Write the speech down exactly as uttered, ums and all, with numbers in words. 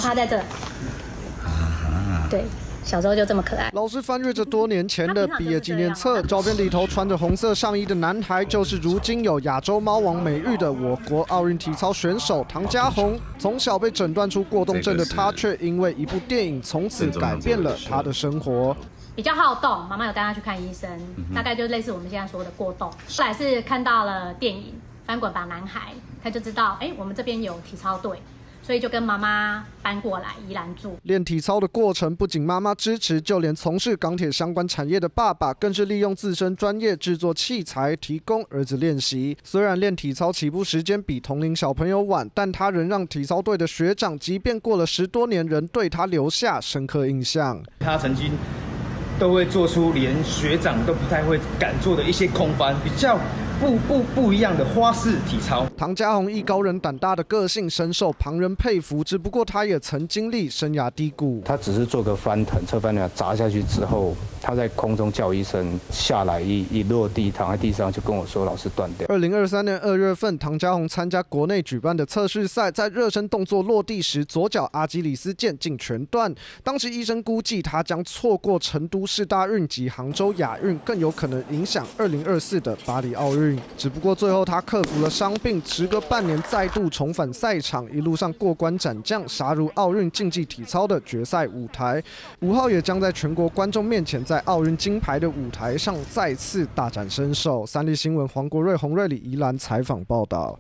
他在这。啊。对。 小时候就这么可爱。 老师翻阅着多年前的毕业纪念册，照片里头穿着红色上衣的男孩，就是如今有亚洲猫王美誉的我国奥运体操选手唐嘉宏。从小被诊断出过动症的他，却因为一部电影，从此改变了他的生活。 比较好动，妈妈有带他去看医生，大概就类似我们现在说的过动。后来是看到了电影《翻滚吧，男孩》，他就知道，哎，我们这边有体操队。 所以就跟妈妈搬过来宜兰住。 练体操的过程不仅妈妈支持，就连从事钢铁相关产业的爸爸，更是利用自身专业制作器材，提供儿子练习。虽然练体操起步时间比同龄小朋友晚，但他仍让体操队的学长，即便过了十多年，仍对他留下深刻印象。 他曾经都会做出连学长都不太会敢做的一些空翻，比较。 不不不一样的花式体操。 唐嘉宏艺高人胆大的个性深受旁人佩服，只不过他也曾经历生涯低谷。 他只是做个翻腾，侧翻腾砸下去之后，他在空中叫一声，下来一一落地，躺在地上就跟我说：“老师断掉。” 二零二三年二月份，唐嘉宏参加国内举办的测试赛，在热身动作落地时，左脚阿基里斯腱竟全断。当时医生估计他将错过成都世大运及杭州亚运，更有可能影响二零二四的巴黎奥运。 只不过最后他克服了伤病，时隔半年再度重返赛场，一路上过关斩将，杀入奥运竞技体操的决赛舞台。五号也将在全国观众面前，在奥运金牌的舞台上再次大展身手。三立新闻黄国瑞、洪瑞里宜兰采访报道。